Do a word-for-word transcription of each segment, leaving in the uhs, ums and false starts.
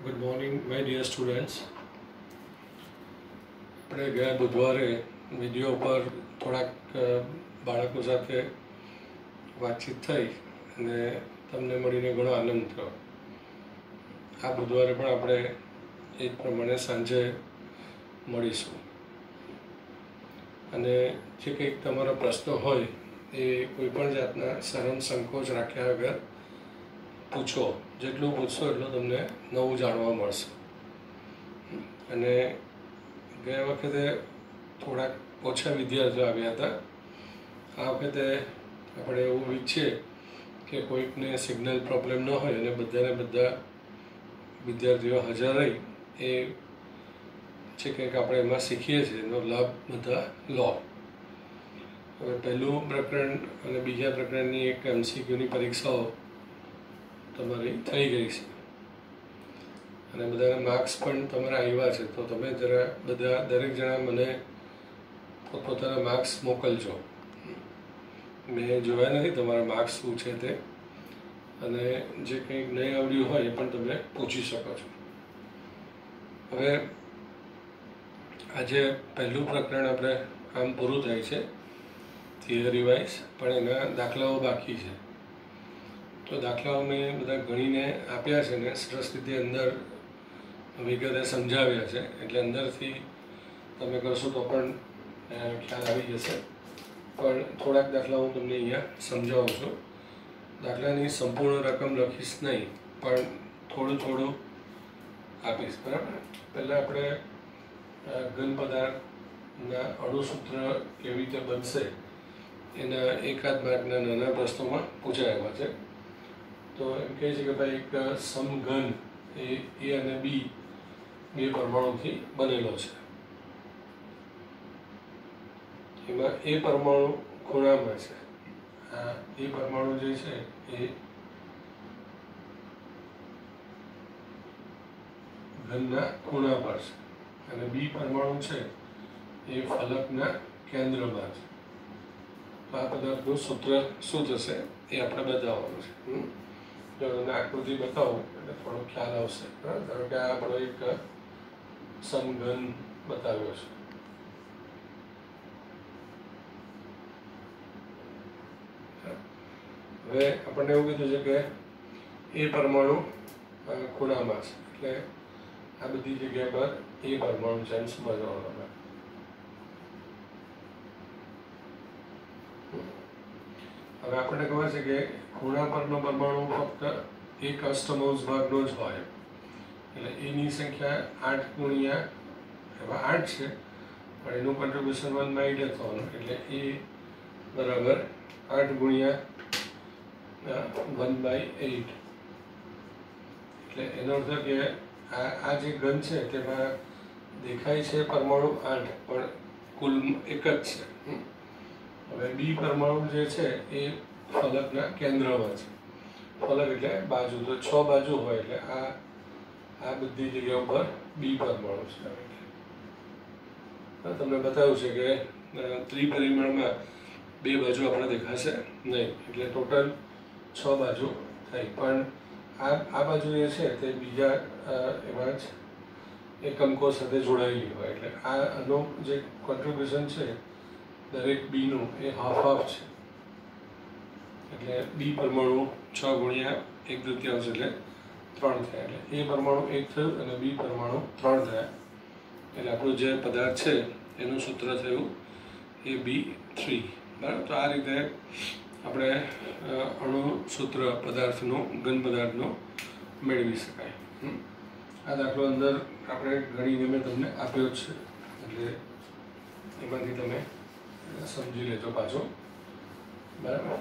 Good morning my dear students. આપણે ગયા બુધવારે વિડીયો ઉપર થોડાક બાળકો સાથે વાતચીત થઈ અને તમને મળીને ઘણો આનંદ થયો. આ બુધવારે પણ આપણે એ પ્રમાણે સાંજે મળીશું અને જે કંઈક તમારા પ્રશ્નો હોય એ કોઈપણ જાતના શરમ સંકોચ રાખ્યા વગર પૂછો. જેટલું પૂછશો એટલું તમને નવું જાણવા મળશે. અને ગયા વખતે થોડાક ઓછા વિદ્યાર્થીઓ આવ્યા હતા. આ વખતે આપણે એવું ઈચ્છીએ કે કોઈકને સિગ્નલ પ્રોબ્લેમ ન હોય અને બધાને બધા વિદ્યાર્થીઓ હાજર રહી એ છે કંઈક આપણે એમાં શીખીએ છીએ એનો લાભ બધા લો. હવે પહેલું પ્રકરણ અને બીજા પ્રકરણની એક એમસીક્યુની પરીક્ષાઓ તમારી થઈ ગઈ છે અને બધાના માર્ક્સ પણ તમારા આવ્યા છે. તો તમે જરા બધા દરેક જણા મને પોતપોતાના માર્ક્સ મોકલજો. મેં જોયા નથી તમારા માર્ક્સ શું છે તે, અને જે કંઈક નહીં આવડ્યું હોય એ પણ તમે પૂછી શકો છો. હવે આજે પહેલું પ્રકરણ આપણે આમ પૂરું થાય છે થિયરી વાઇઝ, પણ એના દાખલાઓ બાકી છે. તો દાખલાઓ મેં બધા ગણીને આપ્યા છે ને સરસ રીતે અંદર વિગતે સમજાવ્યા છે, એટલે અંદરથી તમે કરશો તો પણ ખ્યાલ આવી જશે. પણ થોડાક દાખલા હું તમને અહીંયા સમજાવું છું. દાખલાની સંપૂર્ણ રકમ લખીશ નહીં, પણ થોડું થોડું આપીશ, બરાબર. પહેલાં આપણે ઘન પદાર્થના અણુસૂત્ર કેવી રીતે બનશે એના એકાદ માર્કના નાના પ્રશ્નોમાં પૂછાયેલા છે. તો એમ કહે છે કે ભાઈ એક સમઘન એ એ અને બી બે પરમાણુથી બનેલો છે. એમાં એ પરમાણુ ખૂણામાં છે. આ એ પરમાણુ જે છે એ ઘનના ખૂણા પર છે અને બી પરમાણુ છે એ ફલકના કેન્દ્રમાં છે. તો આ પદાર્થનું સૂત્ર શું થશે એ આપણે બતાવવાનું છે. જો તમને આકૃતિ બતાવું એટલે થોડો ખ્યાલ આવશે. ધારો કે આ આપણો એક સમઘન બતાવ્યો છે. હવે આપણને એવું કીધું છે કે એ પરમાણુ ખૂણામાં છે, એટલે આ બધી જગ્યા પર એ પરમાણુ છે એમ સમજવાનું. હવે આપણને ખબર છે કે ખૂણા પરનો પરમાણુ ફક્ત એક અષ્ટમાંશ ભાગનો જ હોય, એટલે એની સંખ્યા આઠ ગુણ્યા એમાં આઠ છે, પણ એનું કન્ટ્રીબ્યુશન વન બાય એટ થવાનું, એટલે એ બરાબર આઠ ગુણ્યા વન બાય એટ. એટલે એનો અર્થ કે આ આ જે ઘન છે તેમાં દેખાય છે પરમાણુ આઠ, પણ કુલ એક જ છે. હવે બી પરમાણુ જે છે એ ફલકના કેન્દ્રમાં છે. ફલક એટલે બાજુ, તો છ બાજુ હોય એટલે આ આ બધી જગ્યા ઉપર બી પરમાણુ છે. તમને બતાવ્યું છે કે ત્રિપરિમાણમાં બે બાજુ આપણે દેખાશે નહીં, એટલે ટોટલ છ બાજુ થઈ. પણ આ આ બાજુ જે છે તે બીજા એમાં જ એકમકો સાથે જોડાયેલી હોય, એટલે આ આનું જે કોન્ટ્રીબ્યુશન છે દરેક બીનું એ હાફ હાફ છે. એટલે બી પરમાણુ છ ગુણ્યા એક તૃતીયાંશ એટલે ત્રણ થયા, એટલે એ પરમાણુ એક થયું અને બી પરમાણુ ત્રણ થયા. એટલે આપણું જે પદાર્થ છે એનું સૂત્ર થયું એ બી થ્રી, બરાબર. તો આ રીતે આપણે અણુ સૂત્ર પદાર્થનો ઘન પદાર્થનો મેળવી શકાય. આ દાખલો અંદર આપણે ગણીને મેં તમને આપ્યો જ છે, એટલે એમાંથી તમે સમજી લેજો પાછો, બરાબર.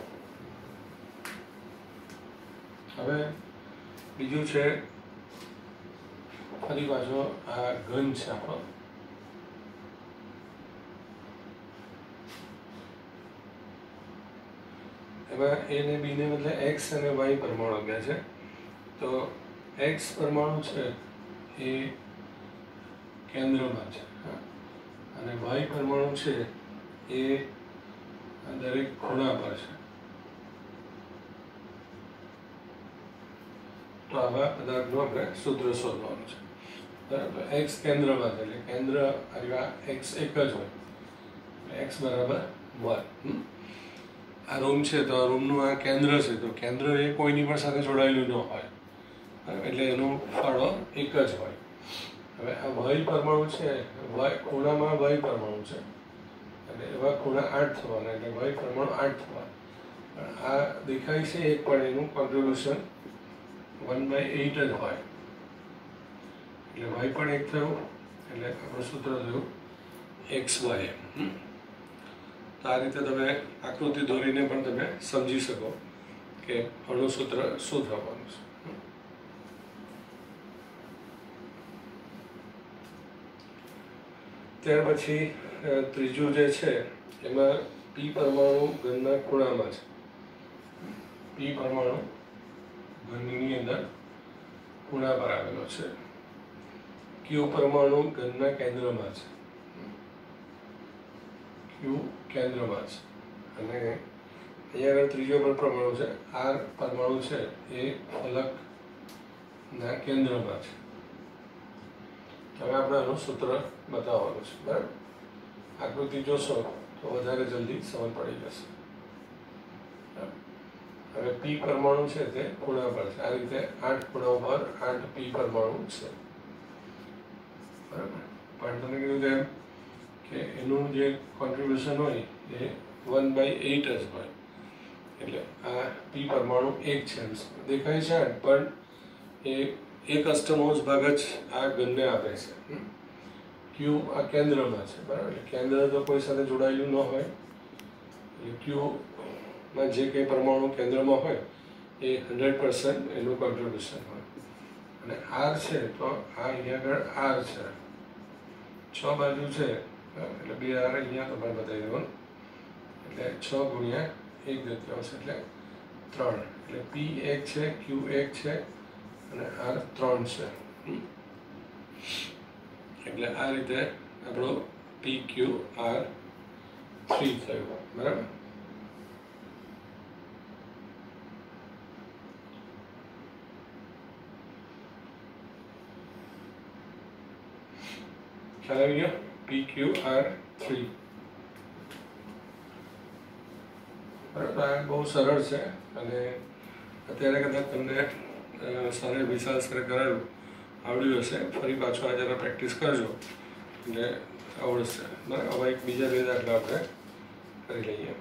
હવે બીજું છે ફરી પાછો આ ઘન છે આપણો. એમાં એ ને બી ને બદલે એક્સ અને વાય પરમાણુ આપ્યા છે. તો એક્સ પરમાણુ છે એ કેન્દ્રમાં છે અને વાય પરમાણુ છે એ દરેક ખૂણા પર છે. તો આવા પદાર્થનું આપણે સૂત્ર શોધવાનું છે, બરાબર. એક્સ કેન્દ્રમાં છે એટલે કેન્દ્ર આવ્યા એક્સ એક જ હોય, એક્સ બરાબર વન. આ રૂમ છે તો આ રૂમનું આ કેન્દ્ર છે, તો કેન્દ્ર એ કોઈની પણ સાથે જોડાયેલું ન હોય, એટલે એનો ફાળો એક જ હોય. હવે આ વય પરમાણુ છે, વય ખૂણામાં વય પરમાણુ છે એટલે એવા ખૂણા આઠ થવાના, એટલે વય પરમાણુ આઠ થવાના. પણ આ દેખાય છે એક, પણ એનું કોન્ટ્રીબ્યુશન વન બાય એઇટ જ હોય, એટલે વાય પણ એક થયું, એટલે આપણું સૂત્ર થયું એક્સ વાય. તો આ રીતે તમે આકૃતિ દોરીને પણ તમે સમજી શકો કે અણુ સૂત્ર શું થવાનું છે. ત્યાર પછી ત્રીજું જે છે એમાં પી પરમાણુ ઘનના ખૂણામાં છે. પી પરમાણુ ઘનની અંદર ખૂણા પર આવેલો છે. ક્યુ પરમાણુ ઘનના કેન્દ્રમાં છે, ક્યુ કેન્દ્રમાં છે. અને અહીંયા આગળ ત્રીજો પણ પરમાણુ છે, આર પરમાણુ છે એ ફલકના કેન્દ્રમાં છે. હવે આપણે આનું સૂત્ર બતાવવાનું છે, બરાબર. આકૃતિ જોશો તો વધારે જલ્દી સમજ પડી જશે. હવે પી પરમાણુ છે તે ખૂણા પર છે, આ રીતે આઠ ખૂણાઓ પર આઠ પી પરમાણુ છે, બરાબર. પણ તમે કીધું તેમ કે એનું જે કોન્ટ્રીબ્યુશન હોય એ વન બાય એઇટ જ હોય, એટલે આ પી પરમાણુ એક છે દેખાય છે, પણ એ એક અષ્ટમાંશ ભાગ જ આ ઘનને આપે છે. ક્યુ આ કેન્દ્રમાં છે, બરાબર. એટલે કેન્દ્ર તો કોઈ સાથે જોડાયેલું ન હોય, એટલે ક્યુમાં જે કંઈ પરમાણુ કેન્દ્રમાં હોય એ હંડ્રેડ પર્સન્ટ એનું કોન્ટ્રીબ્યુશન હોય. અને આર છે તો આ અહીંયા આગળ આર છે, છ બાજુ છે એટલે બે આર અહીંયા તમારે બતાવી દેવાનું, એટલે છ ગુણ્યા એક તૃતીયાંશ એટલે ત્રણ, એટલે પી એક છે, ક્યુ એક છે અને આર ત્રણ છે. એટલે આ રીતે આપણો પી ક્યુ આર થ્રી થયું, બરાબર. ખ્યાલ આવી ગયો? પી ક્યુ આર થ્રી, બરાબર. આ બહુ સરળ છે અને અત્યારે કદાચ તમને સરે વિશાલ સરે કરાયું આવડ્યું હશે. ફરી પાછું આ જરા પ્રેક્ટિસ કરજો એટલે આવડશે, બરાબર. હવે એક બીજા બે દાખલા આપણે કરી લઈએ.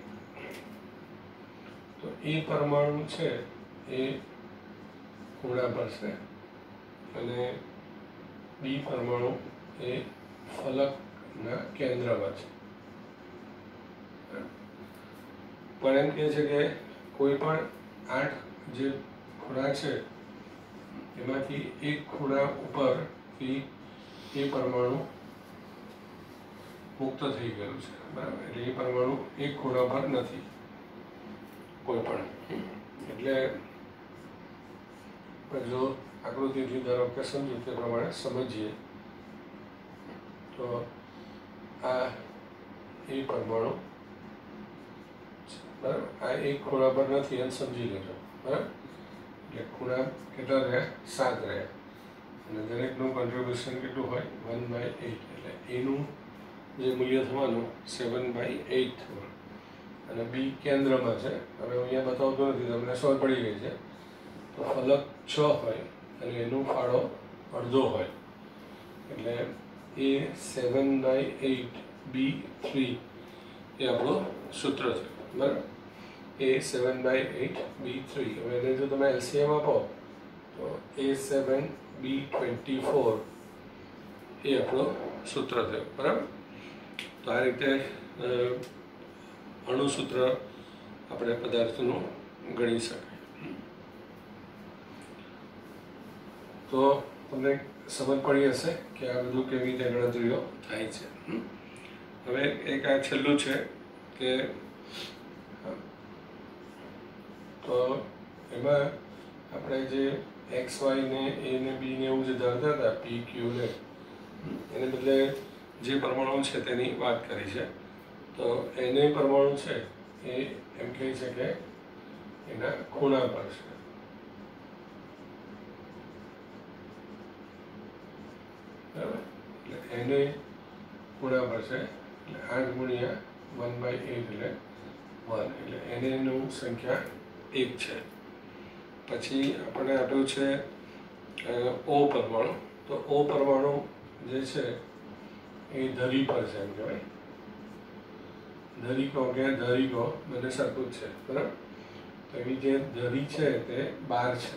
તો એ પરમાણુ છે એ ખૂણા પર છે અને બી પરમાણુ એ ફલકના કેન્દ્રમાં છે. પણ એમ કહે છે કે કોઈ પણ આઠ જે ખૂણા છે એમાંથી એક ખૂણા ઉપરથી એ પરમાણુ મુક્ત થઈ ગયું છે, બરાબર. એટલે એ પરમાણુ એક ખૂણા પર નથી કોઈ પણ. એટલે જો આકૃતિથી દર વખતે સમજ્યું તે પ્રમાણે સમજીએ તો આ એ પરમાણુ, બરાબર, આ એક ખૂણા પર નથી એમ સમજી લેજો, બરાબર. એટલે ખૂણા કેટલા રહ્યા? સાત રહ્યા અને દરેકનું કોન્ટ્રીબ્યુશન કેટલું હોય? વન બાય એઇટ, એટલે એનું જે મૂલ્ય થવાનું સેવન બાય એઇટ થવાનું. અને બી કેન્દ્રમાં છે. હવે હું અહીંયા બતાવતો નથી, તમને સમજ પડી ગઈ છે. તો ફલક છ હોય અને એનું ફાળો અડધો હોય, એટલે એ seven by eight B three એ આપણું સૂત્ર છે, બરાબર. એ seven by eight B three. હવે એને જો તમે એલસીએમ આપો તો એ સેવન બી ટ્વેન્ટી ફોર એ આપણું સૂત્ર થયું, બરાબર. તો આ રીતે અણુસૂત્ર આપણે પદાર્થનું ગણી શકાય. તો તમને સમજ પડી હશે કે આ બધું કેવી રીતે ગણતરીઓ થાય છે. હવે એક આ છેલ્લું છે કે તો એમાં આપણે જે એક્સ વાય ને એ ને બી ને એવું જે ધરતા હતા પી ક્યુ ને, એને બદલે જે પરમાણુ છે તેની વાત કરી છે. તો એને પરમાણુ છે એ એમ કહે છે કે એના ખૂણા પર છે, એને ગુણ્યા પર છે એટલે આઠ ગુણ્યા વન બાય એટ એટલે વન એટલે એનેનું સંખ્યા એક છે. પછી આપણે આપ્યું છે ઓ પરમાણુ. તો ઓ પરમાણુ જે છે એ ધરી પર છે એમ કહેવાય. ધરી કહો કે ધરી કહો બંને સરખું જ છે બરાબર. તો એવી જે ધરી છે તે બાર છે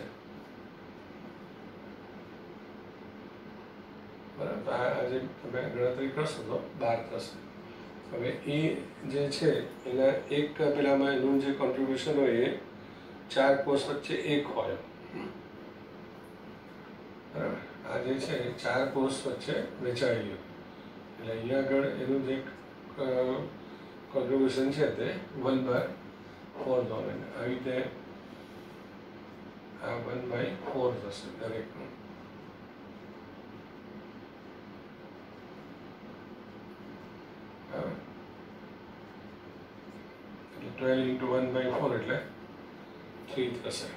બરાબર. આજે તમે ગણતરી કરશો તો બાર થશે. હવે એ જે છે એના એક પેલામાં એનું જે કોન્ટ્રીબ્યુશન હોય એ ચાર કોષ વચ્ચે એક હોય બરાબર. આ જે છે ચાર કોષ વચ્ચે વેચાયેલું એટલે અહીંયા આગળ એનું જે કોન્ટ્રીબ્યુશન છે તે વન બાય ફોર થશે. આવી રીતે આ વન બાય ફોર થશે દરેકનું. એટલે twelve into one by four એટલે થ્રી થશે.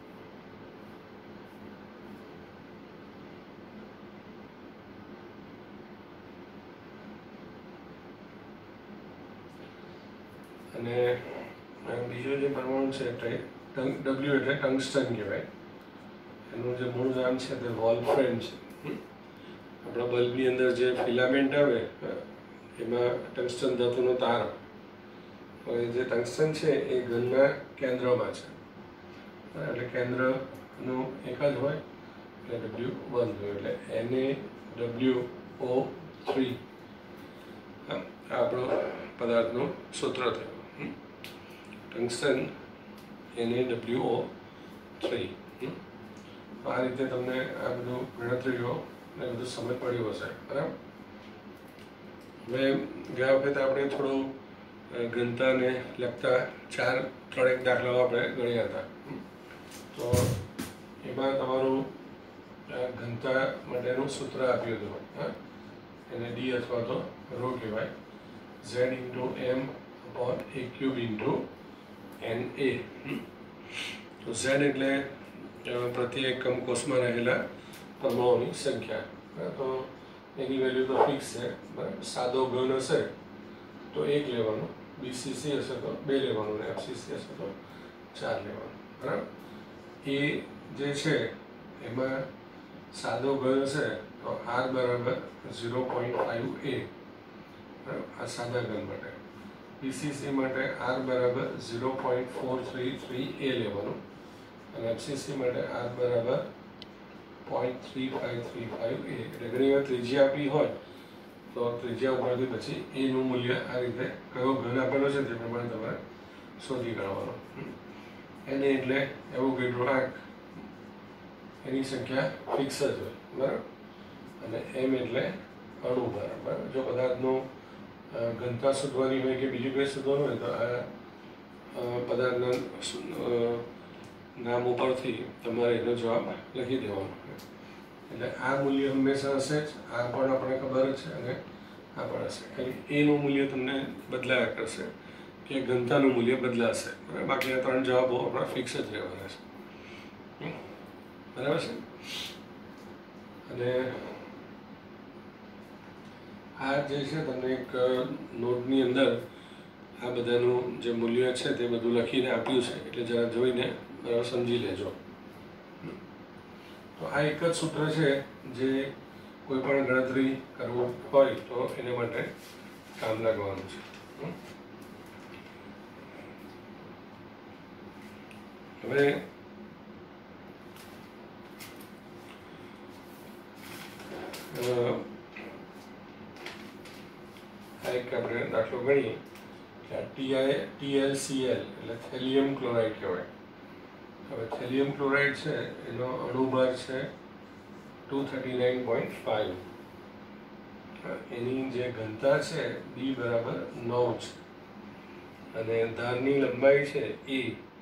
અને બીજો જે પરમાણુ છે ડબલ્યુ એટલે ટંગસ્ટન કહેવાય. એનું જે મૂળ નામ છે તે વોલ્ફ્રેમ છે. આપણા બલ્બની અંદર જે ફિલામેન્ટ આવે એમાં ટંગસ્ટન ધાતુનો તાર. હવે જે ટંગસ્ટન છે એ ઘનના કેન્દ્રમાં છે એટલે કેન્દ્રનું એક જ હોય એટલે ડબલ્યુ વન હોય એટલે એને ડબલ્યુ ઓ થ્રી આપણો પદાર્થનું સૂત્ર થયું. ટંગસ્ટન એને ડબલ્યુ ઓ થ્રી. આ રીતે તમને આ બધું ગણતરીઓ ને બધું સમજ પડ્યું હશે બરાબર. હવે ગયા વખતે આપણે થોડું ઘનતાને લગતા ચાર ત્રણેક દાખલાઓ આપણે ગણ્યા હતા. તો એમાં તમારું ઘનતા માટેનું સૂત્ર આપ્યું હતું હા એને ડી અથવા તો રો કહેવાય. Z into M upon a cube into N A. તો ઝેડ એટલે પ્રતિ એકમ કોષમાં રહેલા પરમાણુની સંખ્યા. તો એની વેલ્યુ તો ફિક્સ છે બરાબર. સાદો ઘન હશે તો એક લેવાનું, બીસીસી હશે તો બે લેવાનું, ને એફસીસી હશે તો ચાર લેવાનું બરાબર. એ જે છે એમાં સાદો ઘન હશે તો આર બરાબર ઝીરો પોઈન્ટ ફાઇવ એ બરાબર આ સાદા ઘન માટે. બીસીસી માટે આર બરાબર zero point four three three a લેવાનું અને એફસીસી માટે આર બરાબર point three five three five a. એટલે ઘણી વાર ત્રિજ્યા આપી હોય તો ત્રિજ્યા ઉપરથી પછી એનું મૂલ્ય આ રીતે કયો ઘન આપેલો છે તે પ્રમાણે તમારે શોધી કાઢવાનું. એને એટલે એવોગાડ્રો આંક એની સંખ્યા ફિક્સ જ હોય બરાબર. અને એમ એટલે અણુભાર બરાબર. જો પદાર્થનું ઘનતા શોધવાની હોય કે બીજું કંઈ શોધવાનું હોય તો આ પદાર્થના નામ ઉપરથી તમારે એનો જવાબ લખી દેવાનો. એટલે આ મૂલ્ય હંમેશા હશે જ. આ પણ આપણે ખબર જ છે અને આ પણ હશે. ખાલી એનું મૂલ્ય તમને બદલાયા કરશે કે ઘનતાનું મૂલ્ય બદલાશે બરાબર. બાકી આ ત્રણ જવાબો આપણા ફિક્સ જ રહેવાના છે બરાબર છે. અને આ જે છે તમને એક નોટની અંદર આ બધાનું જે મૂલ્ય છે તે બધું લખીને આપ્યું છે એટલે જરા જોઈને બરાબર સમજી લેજો. તો આ એક જ સૂત્ર છે જે કોઈ પણ ગણતરી કરવું હોય તો એને માટે કામ લાગવાનું છે. હવે આ એક આપણે દાખલો ગણીએ કે ટીઆઈ ટીએલસીએલ એટલે થેલિયમ ક્લોરાઇડ કહેવાય. હવે થેલિયમ ક્લોરાઇડ છે એનો અણુભાર છે two thirty nine point five. એની જે ઘનતા છે બી બરાબર નવ છે અને ધારની લંબાઈ છે એ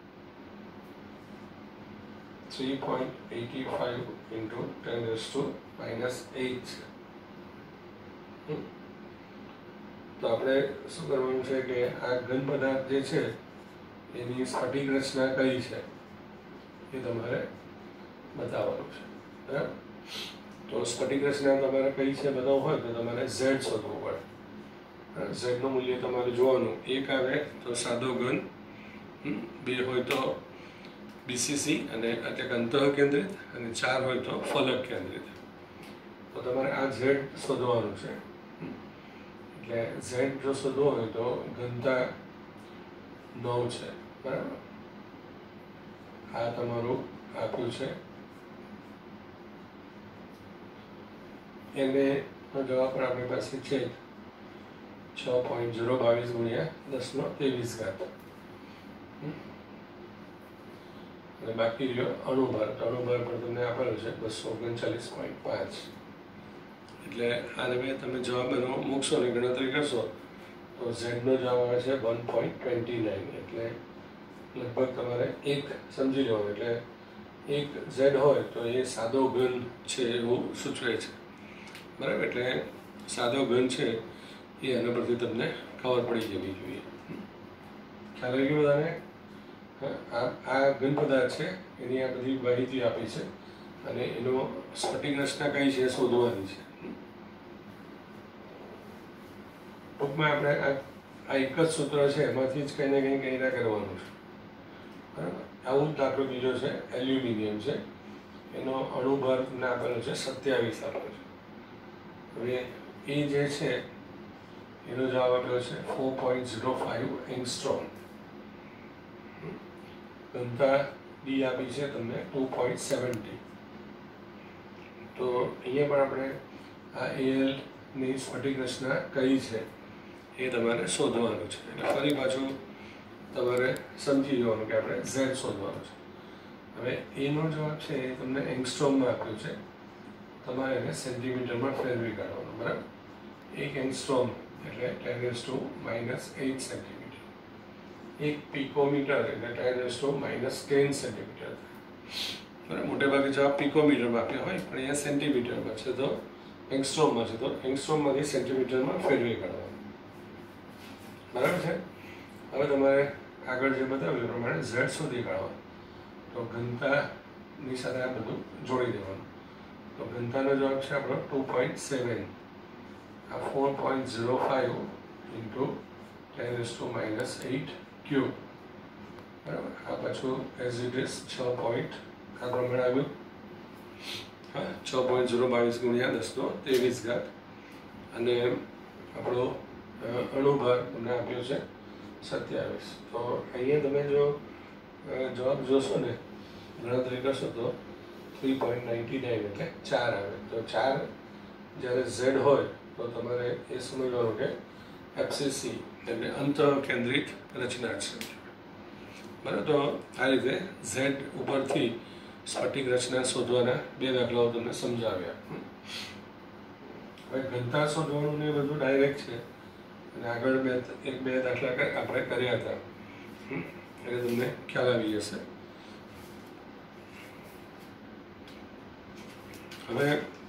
three point eighty five into ten raise to minus eight છે. તો આપણે શું કરવાનું છે કે આ ઘન પદાર્થ જે છે એની સ્ફટિક રચના કઈ છે એ તમારે બતાવવાનું છે બરાબર. તો સ્ફટિક રચના તમારે કઈ છે બનાવવું હોય તો તમારે ઝેડ શોધવું પડે. ઝેડનું મૂલ્ય તમારે જોવાનું, એક આવે તો સાદો ઘન, બે હોય તો બીસીસી અને એટલે અંતઃ કેન્દ્રિત, અને ચાર હોય તો ફલક કેન્દ્રિત. તો તમારે આ ઝેડ શોધવાનું છે. એટલે ઝેડ જો શોધવો હોય તો ઘનતા નવ છે, બરાબર. આ તમારું આપ્યું છે, એને જવાબ પર આપણી પાસે છે છ પોઈન્ટ ઝીરો બાવીસ ગુણ્યા દસ નો ત્રેવીસ ઘાત. અને બાકી રહ્યો અણુભાર. અણુભાર પર તમને આપેલો છે બસો ઓગણચાલીસ પોઈન્ટ પાંચ. એટલે આને મેં તમે જવાબ એનો મૂકશો ને ગણતરી કરશો તો ઝેડનો જવાબ આવે છે વન પોઈન્ટ ટ્વેન્ટી નાઇન. એટલે લગભગ તમારે એક સમજી લેવાનું. એટલે એક ઝેડ હોય તો એ સાદો ઘન છે એવું સૂચવે છે, બરાબર. એટલે સાદો ઘન છે એ એના પરથી તમને ખબર પડી જવી જોઈએ. ખ્યાલ આવી ગયો બધાને? આ આ ઘન પદાર્થ છે, એની આ બધી માહિતી આપી છે, અને એનો સ્ફટિક રચના કઈ છે શોધવાની છે. ટૂંકમાં આપણે આ એક જ સૂત્ર છે, એમાંથી જ કંઈ ને કંઈ કંઈ ના કરવાનું છે, બરાબર. આવું જ દાખલો બીજો છે, એલ્યુમિનિયમ છે, એનો અણુભાર તમને આપેલો છે સત્યાવીસ આપેલો છે. હવે એ જે છે એનો જવાબ આપ્યો છે four point zero five angstrom. ઘનતા ડી આપી છે તમને ટુ પોઈન્ટ સેવન્ટી. તો અહીંયા પણ આપણે આ એલની સ્ફટિક રચના કઈ છે એ તમારે શોધવાનું છે. એટલે ફરી પાછું તમારે સમજી જવાનું કે આપણે ઝેડ શોધવાનું છે. હવે એનો જવાબ છે એ તમને એંગસ્ટ્રોમમાં આપ્યું છે, તમારે એને સેન્ટીમીટરમાં ફેરવી કાઢવાનું, બરાબર. એક એંગસ્ટ્રોમ એટલે ten raise to minus eight centimetre. એક પિકોમીટર એટલે ten raise to minus ten centimetre, બરાબર. મોટે ભાગે જવાબ પિકોમીટરમાં આપ્યા હોય, પણ અહીંયા સેન્ટીમીટરમાં છે તો એંગસ્ટ્રોમમાં છે તો એંગસ્ટ્રોમમાંથી સેન્ટીમીટરમાં ફેરવી કાઢવાનું, બરાબર છે. હવે તમારે આગળ જે બતાવ્યું એ પ્રમાણે ઝેડ શોધી કાઢવાનું. તો ઘનતાની સાથે આ બધું જોડી દેવાનું. તો ઘનતાનો જવાબ છે આપણો ટુ પોઈન્ટ સેવન. આ four point zero five into ten raise to minus eight cube, બરાબર. આ પાછું એઝ ઇટ ઇઝ છ પોઈન્ટ આ પ્રમાણે આવ્યું. હા, છ પોઈન્ટ ઝીરો બાવીસ ગુણ્યા દસનો ત્રેવીસ ઘાત. અને આપણો અણુભાર તમને આપ્યો છે સત્યાવીસ. તો અહીંયા તમે જો જવાબ જોશો ને, ગણતરી કરશો તો થ્રી પોઈન્ટ નાઇન્ટી નાઇન એટલે ચાર આવે. તો ચાર જ્યારે ઝેડ હોય તો તમારે એ સમજવાનું કે એફસીસી એટલે અંતઃ કેન્દ્રિત રચના છે, બરાબર. તો આ રીતે ઝેડ ઉપરથી સ્ફટિક રચના શોધવાના બે દાખલાઓ તમને સમજાવ્યા. હવે ઘનતા શોધવાનું ને બધું ડાયરેક્ટ છે, અને આગળ બે એક બે દાખલા આપણે કર્યા હતા એટલે તમને ખ્યાલ આવી જશે. હવે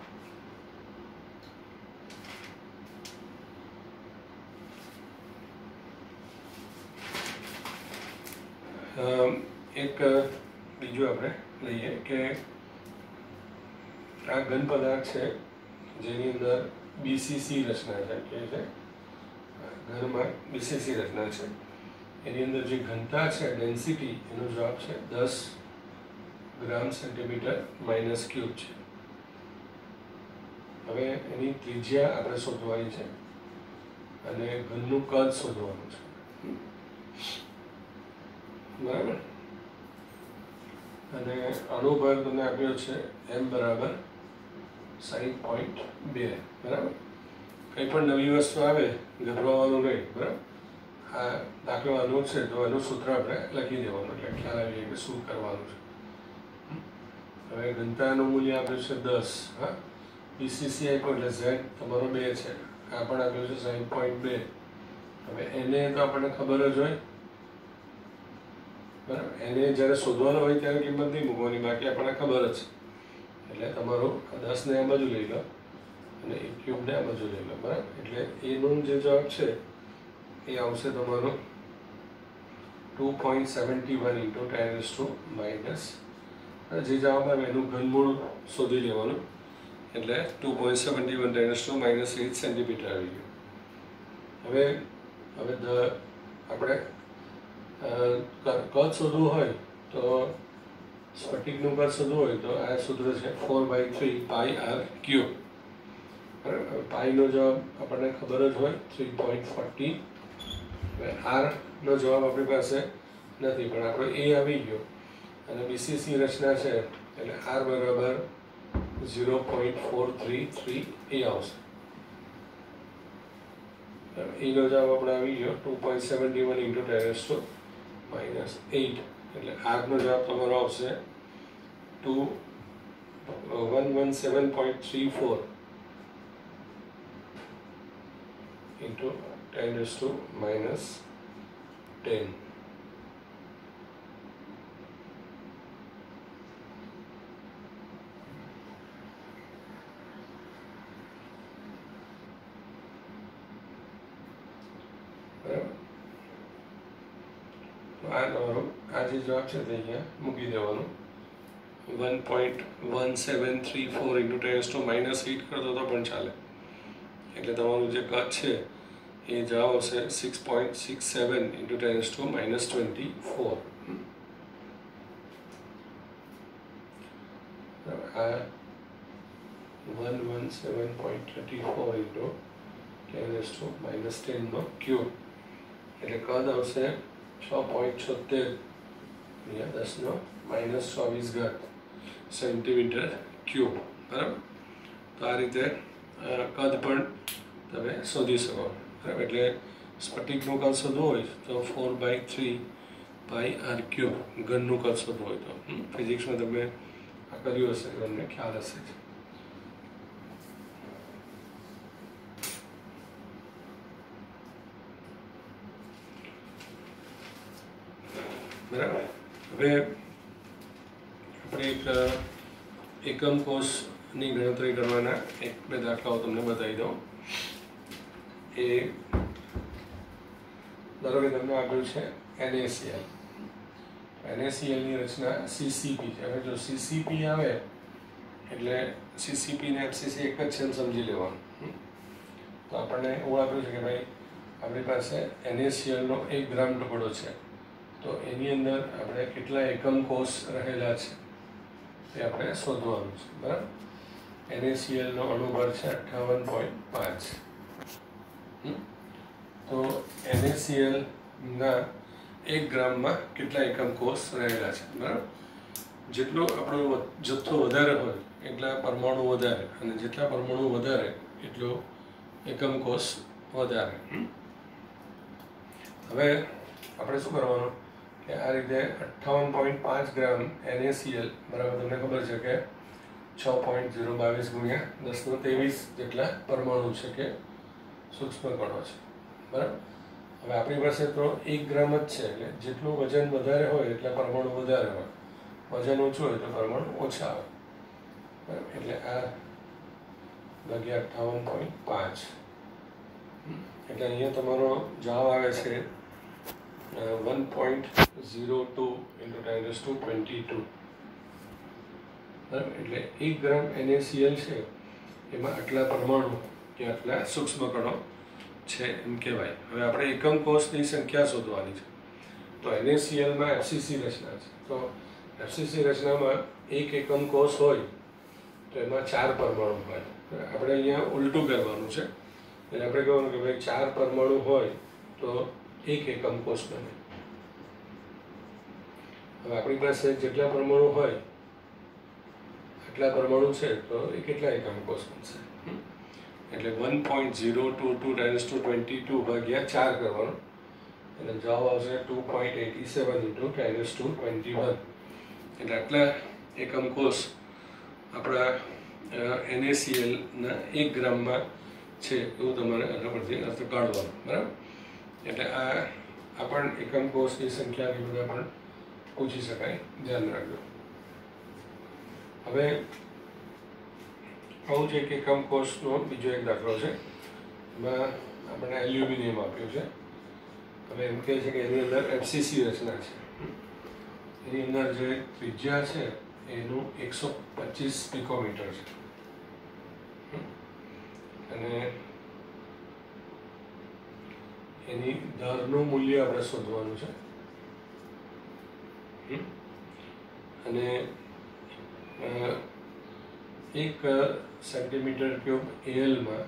એક બીજું આપણે લઈએ કે આ ઘન પદાર્થ છે જેની અંદર બીસીસી રચના છે, કે છે ઘનમાં બીસીસી રચના છે. એની અંદર જે ઘનતા છે ડેન્સિટી, એનો જવાબ છે દસ ગ્રામ સેન્ટીમીટર માઇનસ ક્યુબ છે. હવે એની ત્રિજ્યા આપણે શોધવાની છે અને ઘનનું કદ શોધવાનું છે, બરાબર. અને અણુભાર તમને આપ્યો છે એમ બરાબર સાઈઠ પોઈન્ટ બે, બરાબર. કંઈ પણ નવી વસ્તુ આવે ગભરાવાનું નહીં, બરાબર. આ દાખલો આનો છે તો એનું સૂત્ર આપણે લખી દેવાનું એટલે ખ્યાલ આવી જાય કે શું કરવાનું છે. હવે ઘનતાનું મૂલ્ય આપ્યું છે દસ. હા, બીસીસી આપ્યો એટલે ઝેડ તમારો બે છે. આ પણ આપ્યું છે સાઈઠ પોઈન્ટ બે. હવે એને તો આપણને ખબર જ હોય, બરાબર. એને જ્યારે શોધવાનો હોય ત્યારે કિંમત નહીં મૂકવાની, બાકી આપણને ખબર જ છે. એટલે તમારું દસને આ બાજુ લઈ લો અને એક ક્યુબને આ બાજુ લઈ લો, બરાબર. એટલે એનો જે જવાબ છે એ આવશે તમારો two point seventy one into ten raise to minus, જે જવાબ આવે એનું ઘનમૂળ શોધી લેવાનું. એટલે two point seventy one ten to minus eight centimetre આવી ગયું. હવે હવે ધ આપણે કદ શોધવું હોય તો સ્ફટિકનું કદ શોધવું હોય તો આ સૂત્ર છે four by three pi R cube. બરાબર, પાઈનો જવાબ આપણને ખબર જ હોય થ્રી પોઈન્ટ ફોર્ટી. હવે આરનો જવાબ આપણી પાસે નથી પણ આપણો એ આવી ગયો અને બીસીસી રચના છે એટલે આર બરાબર zero point four three three a આવશે. એનો જવાબ આપણે આવી ગયો two point seventy one into ten to minus eight એટલે આરનો જવાબ તમારો આવશે two one one seven point three four into ten to minus ten. આ તમારો આ જે જવાબ છે તે અહીંયા મૂકી દેવાનો. One point one seven three four into ten to minus eight કરતો તો પણ ચાલે. એટલે તમારું જે કદ છે એ જવાબ આવશે six point six seven into ten to minus twenty four. આ one one seven point thirty four into ten to minus ટેનનો ક્યુબ એટલે કદ આવશે છ પોઈન્ટ છોતેર દસનો માઇનસ ચોવીસ ઘાત સેન્ટીમીટર ક્યુબ. બરાબર, તો આ રીતે કદ પણ તમે શોધી શકો. બરાબર, એટલે સ્ફટિકનું કદ શોધવું હોય તો four by three by R cube ઘનનું કદ શોધવું હોય તો ફિઝિક્સમાં તમે આ કર્યું હશે તમને ખ્યાલ હશે. બરાબર, હવે આપણે એક એકમ કોષની ગણતરી કરવાના એક બે દાખલાઓ તમને બતાવી દઉં. એ ધારો કે તમને આપ્યું છે એનએસીએલ. એનએસીએલની રચના સીસીપી છે. હવે જો સીસીપી આવે એટલે સીસીપી ને એફસીસી એક જ છે એમ સમજી લેવાનું. તો આપણને એવું આપ્યું છે કે ભાઈ આપણી પાસે એનએસીએલનો એક ગ્રામ ટુકડો છે તો એની અંદર આપણે કેટલા એકમ કોષ રહેલા છે તે આપણે શોધવાનું છે. બરાબર, એનએસીએલનો અણુભાર છે અઠ્ઠાવન પોઈન્ટ પાંચ. તો એનએસીએલના એક ગ્રામમાં કેટલા એકમ કોષ રહેલા છે. બરાબર, જેટલો આપણો જથ્થો વધારે હોય એટલા પરમાણુ વધારે અને જેટલા પરમાણુ વધારે એટલો એકમ કોષ વધારે. હવે આપણે શું કરવાનું કે આ રીતે અઠ્ઠાવન પોઈન્ટ પાંચ ગ્રામ એનએસીએલ બરાબર તમને ખબર છે કે છ પોઈન્ટ ઝીરો બાવીસ ગુણ્યા દસનો ત્રેવીસ જેટલા પરમાણુ છે કે સૂક્ષ્મ કણો છે. બરાબર, હવે આપણી પાસે તો એક ગ્રામ જ છે એટલે જેટલું વજન વધારે હોય એટલા પરમાણુ વધારે હોય, વજન ઓછું હોય તો પરમાણુ ઓછા આવે. બરાબર, એટલે આ ભાગ્યા અઠ્ઠાવન પોઈન્ટ પાંચ એટલે અહીંયા તમારો જવાબ આવે છે one point zero two into ten to twenty two. બરાબર, એટલે એક ગ્રામ એનએસીએલ છે એમાં આટલા પરમાણુ કે આટલા સૂક્ષ્મ કણો છે એમ કહેવાય. હવે આપણે એકમ કોષની સંખ્યા શોધવાની છે તો એનએસીએલમાં એફસીસી રચના છે. તો એફસીસી રચનામાં એક એકમ કોષ હોય તો એમાં ચાર પરમાણુ હોય. આપણે અહીંયા ઉલટું કરવાનું છે એટલે આપણે કહેવાનું કે ભાઈ ચાર પરમાણુ હોય તો એક એકમ કોષ બને. હવે આપણી પાસે જેટલા પરમાણુ હોય આટલા પરમાણુ છે તો એ કેટલા એકમ કોષ બનશે એટલે one point zero two two times two twenty two ભાગ્યા ચાર કરવાનો એટલે જવાબ આવશે two point eighty seven into times two twenty one. એટલે આટલા એકમ કોષ આપણા એનએસીએલના એક ગ્રામમાં છે એવું તમારે આના પરથી અર્થ કાઢવાનો. બરાબર, એટલે આ આ પણ એકમ કોષની સંખ્યાની બધા પણ પૂછી શકાય, ધ્યાન રાખજો. હવે આવું છે કે એકમ કોષનો બીજો એક દાખલો છે. એમાં આપણને એલ્યુમિનિયમ આપ્યું છે. હવે એમ કહે છે કે એની અંદર એફસીસી રચના છે. એની અંદર જે ત્રિજ્યા છે એનું એકસો પચીસ પિકોમીટર છે. અને એની દરનું મૂલ્ય આપણે શોધવાનું છે અને એક સેન્ટીમીટર ક્યુબ એલમાં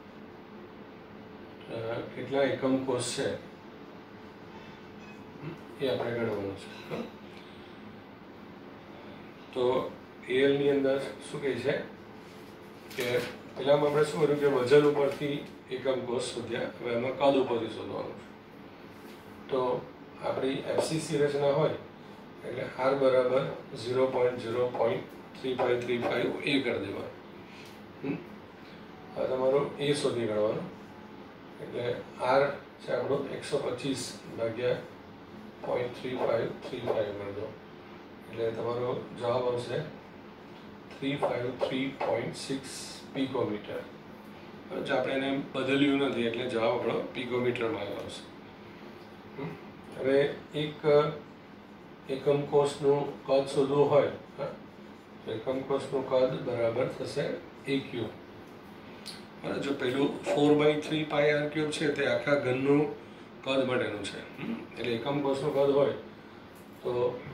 કેટલા એકમ કોષ છે એ આપણે ગણવાનું છે. તો એલની અંદર શું કહે છે કે પહેલામાં આપણે શું કર્યું કે વજન ઉપરથી એકમ કોષ શોધ્યા. હવે એમાં કદ ઉપરથી શોધવાનું છે. તો આપણી એફસીસી રચના હોય એટલે આર બરાબર zero point zero point three five three five a કરી દેવાનું. હવે તમારું એ શોધી કાઢવાનું. એટલે આર છે આપણું એકસો પચીસ ભાગ્યા point three five three five કરી દો એટલે તમારો જવાબ આવશે three five three point six picometre. જો આપણે એને બદલ્યું નથી એટલે જવાબ આપણો પિકોમીટરમાં આવશે. હવે એક એકમ કોષનું કદ શોધવું હોય તો એકમ કોષનું કદ બરાબર થશે એ ક્યુબ. બરાબર. જો પેલું four by three pi R cube છે તે આખા ઘનનું કદ માટેનું છે. એટલે એકમ કોષનું કદ હોય તો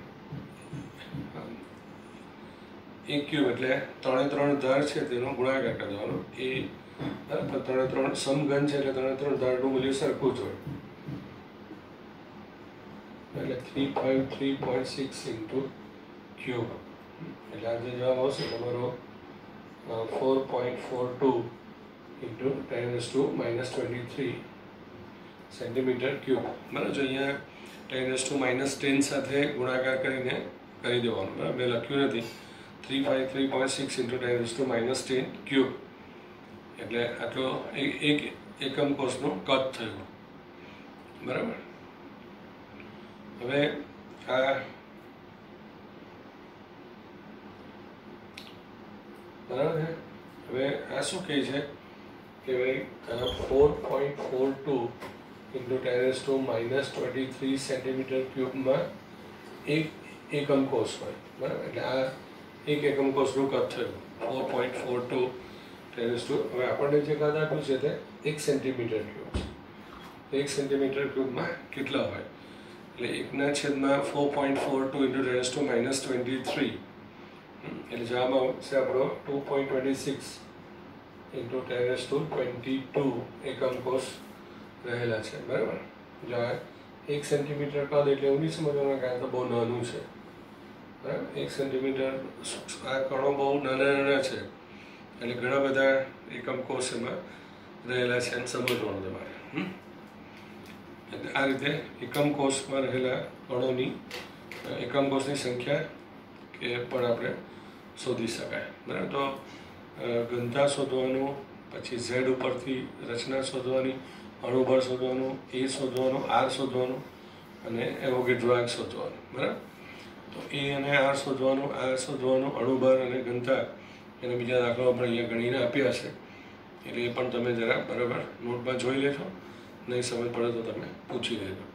એક ક્યુબ એટલે ત્રણે ત્રણ ધાર છે તેનો ગુણાકાર કરી દેવાનો. એ બરાબર ત્રણે ત્રણ સમઘન છે એટલે ત્રણે ત્રણ ધારનું મૂલ્ય સરખું જ હોય. એટલે three five three point six into cube એટલે આ જે જવાબ આવશે તમારો four point four two into ten raise to minus twenty three centimetre cube. બરાબર. જો અહીંયા ten raise to minus ten સાથે ગુણાકાર કરીને કરી દેવાનું. બરાબર. મેં લખ્યું નથી. Three five three point six into ten raise to minus ten cube એટલે આટલો એક એકમ કોષનું કદ થયું. બરાબર. હવે આ બરાબર છે. હવે આ શું કહે છે કે ભાઈ four point four two into ten raise to minus twenty three centimetre ક્યુબમાં એક એકમ કોષ હોય. બરાબર. એટલે આ એક એકમ કોષનું કદ થયું four point four two ten raise to. હવે આપણને જે કદ આપ્યું છે તે એક સેન્ટીમીટર ક્યુબ છે. એક સેન્ટીમીટર ક્યુબમાં કેટલા હોય એટલે એકના છેદમાં four point four two into ten raise to minus twenty three એટલે જવાબ આવશે આપણો two point twenty six into ten raise to twenty two એકમ કોષ રહેલા છે. બરાબર. જો એક સેન્ટીમીટર કદ એટલે એવું નહીં સમજવાનું કે આ તો બહુ નાનું છે. બરાબર. એક સેન્ટીમીટર આ કણો બહુ નાના નાના છે એટલે ઘણા બધા એકમ કોષ એમાં રહેલા છે એમ સમજવાનું તમારે. આ રીતે એકમ કોષમાં રહેલા કણોની એકમ કોષની સંખ્યા કે પણ આપણે શોધી શકાય. બરાબર. તો ઘનતા શોધવાનું, પછી ઝેડ ઉપરથી રચના શોધવાની, અણુબળ શોધવાનું, એ શોધવાનું, આર શોધવાનું અને એવોગેડ્રો શોધવાનું. બરાબર. તો એ અને આર શોધવાનું, આર શોધવાનું, અણુબળ અને ઘનતા એને બીજા દાખલાઓ આપણે અહીંયા ગણીને આપ્યા છે એટલે એ પણ તમે જરા બરાબર નોટમાં જોઈ લેજો. નહીં સમજ પડે તો તમે પૂછી લેજો.